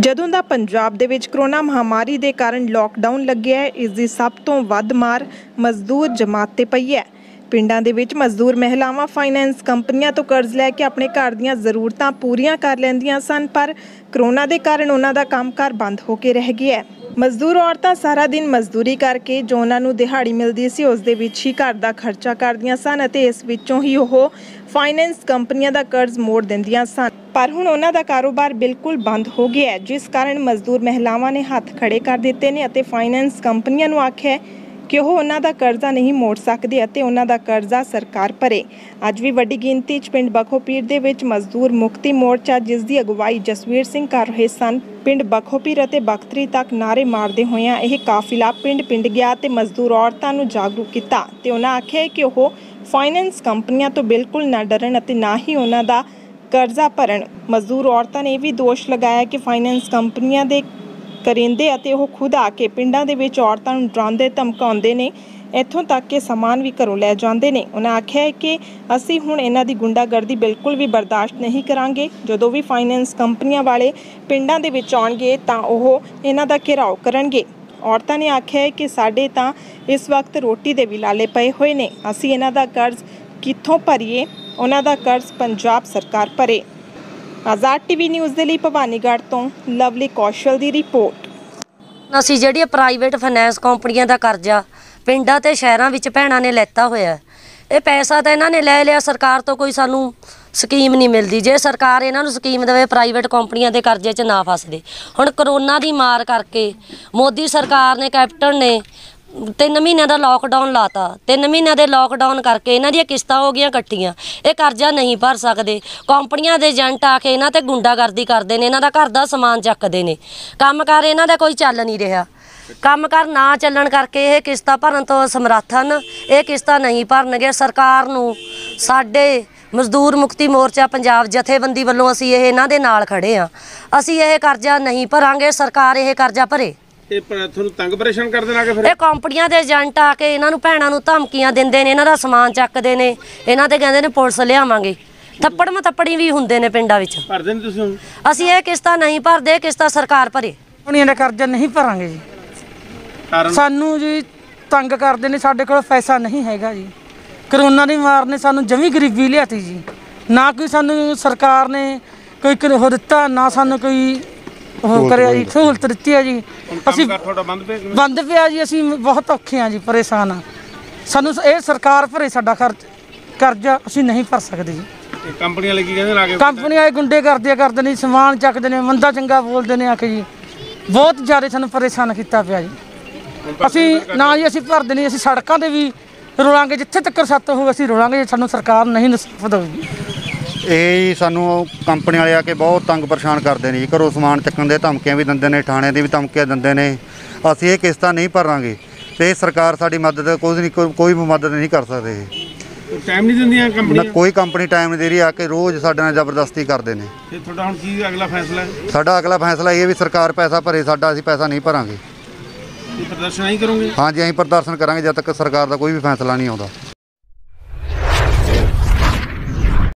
ਜਦੋਂ ਦਾ ਪੰਜਾਬ ਦੇ ਵਿੱਚ ਕਰੋਨਾ ਮਹਾਮਾਰੀ ਦੇ ਕਾਰਨ ਲੋਕਡਾਊਨ ਲੱਗਿਆ ਹੈ, ਇਸ ਦੀ ਸਭ ਤੋਂ ਵੱਧ ਮਾਰ ਮਜ਼ਦੂਰ ਜਮਾਤ ਤੇ ਪਈ ਹੈ। ਪਿੰਡਾਂ ਦੇ ਵਿੱਚ ਮਜ਼ਦੂਰ ਮਹਿਲਾਵਾਂ ਫਾਈਨੈਂਸ ਕੰਪਨੀਆਂ ਤੋਂ ਕਰਜ਼ ਲੈ ਕੇ ਆਪਣੇ ਘਰ ਦੀਆਂ ਜ਼ਰੂਰਤਾਂ ਪੂਰੀਆਂ ਕਰ ਲੈਂਦੀਆਂ ਸਨ, ਪਰ ਕਰੋਨਾ ਦੇ ਕਾਰਨ ਉਹਨਾਂ ਦਾ ਕੰਮਕਾਰ ਬੰਦ ਹੋ ਕੇ ਰਹਿ ਗਿਆ ਹੈ। ਮਜ਼ਦੂਰ ਔਰਤਾਂ ਸਾਰਾ ਦਿਨ ਮਜ਼ਦੂਰੀ ਕਰਕੇ ਜੋ ਉਹਨਾਂ ਨੂੰ ਦਿਹਾੜੀ ਮਿਲਦੀ ਸੀ ਉਸ ਦੇ ਵਿੱਚ ਹੀ ਘਰ ਦਾ ਖਰਚਾ ਕਰਦੀਆਂ ਸਨ ਅਤੇ ਇਸ ਵਿੱਚੋਂ ਹੀ ਉਹ ਫਾਈਨੈਂਸ ਕੰਪਨੀਆਂ ਦਾ ਕਰਜ਼ ਮੋੜ ਦਿੰਦੀਆਂ ਸਨ। ਪਰ ਹੁਣ ਉਹਨਾਂ ਦਾ ਕਾਰੋਬਾਰ ਬਿਲਕੁਲ ਬੰਦ ਹੋ ਗਿਆ ਹੈ, ਜਿਸ ਕਾਰਨ ਮਜ਼ਦੂਰ ਮਹਿਲਾਵਾਂ ਨੇ ਹੱਥ ਖੜੇ ਕਰ ਦਿੱਤੇ ਨੇ ਅਤੇ ਫਾਈਨੈਂਸ ਕੰਪਨੀਆਂ ਨੂੰ ਆਖਿਆ ਕਿ ਉਹ ਉਹਨਾਂ ਦਾ ਕਰਜ਼ਾ ਨਹੀਂ ਮੋੜ ਸਕਦੇ ਅਤੇ ਉਹਨਾਂ ਦਾ ਕਰਜ਼ਾ ਸਰਕਾਰ ਭਰੇ। ਅੱਜ ਵੀ ਵੱਡੀ ਗਿਣਤੀ 'ਚ ਪਿੰਡ ਬਖੋਪੀਰ ਦੇ ਵਿੱਚ ਮਜ਼ਦੂਰ ਮੁਕਤੀ ਮੋਰਚਾ, ਜਿਸ ਦੀ ਅਗਵਾਈ ਜਸਵੀਰ ਸਿੰਘ ਕਰ ਰਹੇ ਸਨ, ਪਿੰਡ ਬਖੋਪੀਰ ਅਤੇ ਬਖਤਰੀ ਤੱਕ ਨਾਅਰੇ ਮਾਰਦੇ ਹੋਇਆਂ ਇਹ ਕਾਫਿਲਾ ਪਿੰਡ ਗਿਆ ਤੇ ਮਜ਼ਦੂਰ ਔਰਤਾਂ ਨੂੰ ਜਾਗਰੂਕ ਕੀਤਾ ਤੇ ਉਹਨਾਂ ਆਖਿਆ ਕਿ ਉਹ ਫਾਈਨੈਂਸ ਕੰਪਨੀਆਂ ਤੋਂ ਬਿਲਕੁਲ ਨਾ ਡਰਨ ਅਤੇ ਨਾ ਹੀ ਉਹਨਾਂ ਦਾ ਕਰਜ਼ਾ ਭਰਨ। ਮਜ਼ਦੂਰ ਔਰਤਾਂ ਨੇ ਇਹ ਵੀ ਦੋਸ਼ ਲਗਾਇਆ ਕਿ ਫਾਈਨੈਂਸ ਕੰਪਨੀਆਂ ਦੇ ਕਰਿੰਦੇ ਅਤੇ ਉਹ ਖੁਦ ਆ ਕੇ ਪਿੰਡਾਂ ਦੇ ਵਿੱਚ ਔਰਤਾਂ ਨੂੰ ਡਰਾਉਂਦੇ ਧਮਕਾਉਂਦੇ ਨੇ, ਇੱਥੋਂ ਤੱਕ ਕਿ ਸਮਾਨ ਵੀ ਘਰੋਂ ਲੈ ਜਾਂਦੇ ਨੇ। ਉਹਨਾਂ ਆਖਿਆ ਹੈ ਕਿ ਅਸੀਂ ਹੁਣ ਇਹਨਾਂ ਦੀ ਗੁੰਡਾਗਰਦੀ ਬਿਲਕੁਲ ਵੀ ਬਰਦਾਸ਼ਤ ਨਹੀਂ ਕਰਾਂਗੇ। ਜਦੋਂ ਵੀ ਫਾਈਨੈਂਸ ਕੰਪਨੀਆਂ ਵਾਲੇ ਪਿੰਡਾਂ ਦੇ ਵਿੱਚ ਆਉਣਗੇ ਤਾਂ ਉਹ ਇਹਨਾਂ ਦਾ ਘਿਰਾਓ ਕਰਨਗੇ। ਔਰਤਾਂ ਨੇ ਆਖਿਆ ਹੈ ਕਿ ਸਾਡੇ ਤਾਂ ਇਸ ਵਕਤ ਰੋਟੀ ਦੇ ਵੀ ਲਾਲੇ ਪਏ ਹੋਏ ਨੇ, ਅਸੀਂ ਇਹਨਾਂ ਦਾ ਕਰਜ਼ ਕਿੱਥੋਂ ਭਰੀਏ, ਉਹਨਾਂ ਦਾ ਕਰਜ਼ ਪੰਜਾਬ ਸਰਕਾਰ ਭਰੇ। ਆਜ਼ਾਦ ਟੀਵੀ ਨਿਊਜ਼ ਦੇ ਲਈ ਭਵਾਨੀਗੜ੍ਹ ਤੋਂ ਲਵਲੀ ਕੌਸ਼ਲ ਦੀ ਰਿਪੋਰਟ। ਅਸੀਂ ਜਿਹੜੀ ਪ੍ਰਾਈਵੇਟ ਫਾਈਨੈਂਸ ਕੰਪਨੀਆਂ ਦਾ ਕਰਜ਼ਾ ਪਿੰਡਾਂ ਤੇ ਸ਼ਹਿਰਾਂ ਵਿੱਚ ਭੈਣਾਂ ਨੇ ਲੈਤਾ ਹੋਇਆ, ਇਹ ਪੈਸਾ ਤਾਂ ਇਹਨਾਂ ਨੇ ਲੈ ਲਿਆ, ਸਰਕਾਰ ਤੋਂ ਕੋਈ ਸਾਨੂੰ ਸਕੀਮ ਨਹੀਂ ਮਿਲਦੀ। ਜੇ ਸਰਕਾਰ ਇਹਨਾਂ ਨੂੰ ਸਕੀਮ ਦੇਵੇ ਪ੍ਰਾਈਵੇਟ ਕੰਪਨੀਆਂ ਦੇ ਕਰਜ਼ੇ 'ਚ ਨਾ ਫਸਦੇ। ਹੁਣ ਕਰੋਨਾ ਦੀ ਮਾਰ ਕਰਕੇ ਮੋਦੀ ਸਰਕਾਰ ਨੇ, ਕੈਪਟਨ ਨੇ 3 ਮਹੀਨਿਆਂ ਦਾ ਲੋਕਡਾਊਨ ਲਾਤਾ। 3 ਮਹੀਨਿਆਂ ਦੇ ਲੋਕਡਾਊਨ ਕਰਕੇ ਇਹਨਾਂ ਦੀਆਂ ਕਿਸ਼ਤਾਂ ਹੋ ਗਈਆਂ ਇਕੱਠੀਆਂ, ਇਹ ਕਰਜ਼ਾ ਨਹੀਂ ਭਰ ਸਕਦੇ। ਕੰਪਨੀਆਂ ਦੇ ਏਜੰਟ ਆ ਕੇ ਇਹਨਾਂ ਤੇ ਗੁੰਡਾਗਰਦੀ ਕਰਦੇ ਨੇ, ਇਹਨਾਂ ਦਾ ਘਰ ਦਾ ਸਮਾਨ ਚੱਕਦੇ ਨੇ। ਕੰਮਕਾਰ ਇਹਨਾਂ ਦਾ ਕੋਈ ਚੱਲ ਨਹੀਂ ਰਿਹਾ। ਕੰਮਕਾਰ ਨਾ ਚੱਲਣ ਕਰਕੇ ਇਹ ਕਿਸ਼ਤਾਂ ਭਰਨ ਤੋਂ ਸਮਰੱਥ ਹਨ, ਇਹ ਕਿਸ਼ਤਾਂ ਨਹੀਂ ਭਰਨਗੇ। ਸਰਕਾਰ ਨੂੰ ਸਾਡੇ ਮਜ਼ਦੂਰ ਮੁਕਤੀ ਮੋਰਚਾ ਪੰਜਾਬ ਜਥੇਬੰਦੀ ਵੱਲੋਂ ਅਸੀਂ ਇਹਨਾਂ ਦੇ ਨਾਲ ਖੜੇ ਹਾਂ। ਅਸੀਂ ਇਹ ਕਰਜ਼ਾ ਨਹੀਂ ਭਰਾਂਗੇ, ਸਰਕਾਰ ਇਹ ਕਰਜ਼ਾ ਭਰੇ। ਇਹ ਤੁਹਾਨੂੰ ਤੰਗ ਪਰੇਸ਼ਾਨ ਕਰਦੇ ਨੇ ਆ ਕੇ ਫਿਰ ਇਹ ਕੰਪਨੀਆਂ ਦੇ ਏਜੰਟ ਆ ਕੇ ਇਹਨਾਂ ਨੂੰ ਭੈਣਾਂ ਨੂੰ ਧਮਕੀਆਂ ਦਿੰਦੇ ਨੇ, ਇਹਨਾਂ ਦਾ ਸਮਾਨ ਚੱਕਦੇ ਨੇ, ਇਹਨਾਂ ਤੇ ਕਹਿੰਦੇ ਨੇ ਪੁਲਿਸ ਲਿਆਵਾਂਗੇ। ਥੱਪੜ ਮਥੱਪੜੀ ਵੀ ਹੁੰਦੇ ਨੇ ਪਿੰਡਾਂ ਵਿੱਚ। ਭਰਦੇ ਨੇ ਤੁਸੀਂ ਹੁਣ? ਅਸੀਂ ਇਹ ਕਿਸ਼ਤਾਂ ਨਹੀਂ ਭਰਦੇ, ਕਿਸ਼ਤਾਂ ਸਰਕਾਰ ਭਰੇ। ਕੰਪਨੀਆਂ ਦਾ ਕਰਜ਼ਾ ਨਹੀਂ ਭਰਾਂਗੇ ਜੀ। ਸਾਨੂੰ ਜੀ ਤੰਗ ਕਰਦੇ ਨੇ, ਸਾਡੇ ਕੋਲ ਪੈਸਾ ਨਹੀਂ ਹੈਗਾ ਜੀ। ਕਰੋਨਾ ਦੀ ਮਾਰ ਨੇ ਸਾਨੂੰ ਜਮੀ ਗਰੀਬੀ ਲਿਆਤੀ ਜੀ। ਨਾ ਕੋਈ ਸਾਨੂੰ ਸਰਕਾਰ ਨੇ ਕੋਈ ਉਹ ਦਿੱਤਾ, ਨਾ ਸਾਨੂੰ ਕੋਈ ਉਹ ਕਰਿਆ ਜੀ, ਸਹੂਲਤ ਦਿੱਤੀ ਹੈ ਜੀ। ਅਸੀਂ ਬੰਦ ਪਿਆ ਜੀ, ਅਸੀਂ ਬਹੁਤ ਔਖੇ ਹਾਂ ਜੀ, ਪਰੇਸ਼ਾਨ ਹਾਂ। ਸਾਨੂੰ ਇਹ ਸਰਕਾਰ ਭਰੇ ਸਾਡਾ ਕਰਜ਼ਾ, ਅਸੀਂ ਨਹੀਂ ਭਰ ਸਕਦੇ ਜੀ। ਕੰਪਨੀਆਂ ਲੱਗੀ ਕਹਿੰਦੇ ਕੰਪਨੀਆਂ ਇਹ ਗੁੰਡੇ ਕਰਦੇ ਨੇ, ਸਮਾਨ ਚੱਕਦੇ ਨੇ, ਮੰਦਾ ਚੰਗਾ ਬੋਲਦੇ ਨੇ ਆ ਕੇ ਜੀ। ਬਹੁਤ ਜ਼ਿਆਦਾ ਸਾਨੂੰ ਪਰੇਸ਼ਾਨ ਕੀਤਾ ਪਿਆ ਜੀ। ਅਸੀਂ ਨਾ ਜੀ ਅਸੀਂ ਭਰਦੇ ਨਹੀਂ, ਅਸੀਂ ਸੜਕਾਂ 'ਤੇ ਵੀ ਰੋਲਾਂਗੇ, ਜਿੱਥੇ ਤੱਕ ਸੱਤ ਹੋਵੇ ਅਸੀਂ ਰੋਲਾਂਗੇ ਜੇ ਸਾਨੂੰ ਸਰਕਾਰ ਨਹੀਂ ਇਨਸਾਫ ਦੇਵੇਗੀ। ਇਹ ਸਾਨੂੰ ਕੰਪਨੀ ਵਾਲੇ ਆ ਕੇ ਬਹੁਤ ਤੰਗ ਪਰੇਸ਼ਾਨ ਕਰਦੇ ਨੇ ਜੀ। ਘਰੋਂ ਸਮਾਨ ਚੱਕਣ ਦੇ ਧਮਕੀਆਂ ਵੀ ਦਿੰਦੇ ਨੇ, ਥਾਣੇ ਦੀ ਵੀ ਧਮਕੀਆਂ ਦਿੰਦੇ ਨੇ। ਅਸੀਂ ਇਹ ਕਿਸ਼ਤਾਂ ਨਹੀਂ ਭਰਾਂਗੇ ਤੇ ਸਰਕਾਰ ਸਾਡੀ ਮਦਦ ਕੋਈ ਵੀ ਮਦਦ ਨਹੀਂ ਕਰ ਸਕਦੇ। ਟਾਈਮ ਨਹੀਂ ਦਿੰਦੀਆਂ ਕੰਪਨੀਆਂ? ਕੋਈ ਕੰਪਨੀ ਟਾਈਮ ਨਹੀਂ ਦੇ ਰਹੀ, ਆ ਕੇ ਰੋਜ਼ ਸਾਡੇ ਨਾਲ ਜ਼ਬਰਦਸਤੀ ਕਰਦੇ ਨੇ। ਤੇ ਤੁਹਾਡਾ ਹੁਣ ਕੀ ਅਗਲਾ ਫੈਸਲਾ ਹੈ? ਸਾਡਾ ਅਗਲਾ ਫੈਸਲਾ ਇਹ ਵੀ ਸਰਕਾਰ ਪੈਸਾ ਭਰੇ ਸਾਡਾ, ਅਸੀਂ ਪੈਸਾ ਨਹੀਂ ਭਰਾਂਗੇ। ਪ੍ਰਦਰਸ਼ਨ ਨਹੀਂ ਕਰੋਗੇ? ਹਾਂਜੀ, ਅਸੀਂ ਪ੍ਰਦਰਸ਼ਨ ਕਰਾਂਗੇ ਜਦ ਤੱਕ ਸਰਕਾਰ ਦਾ ਕੋਈ ਵੀ ਫੈਸਲਾ ਨਹੀਂ ਆਉਂਦਾ।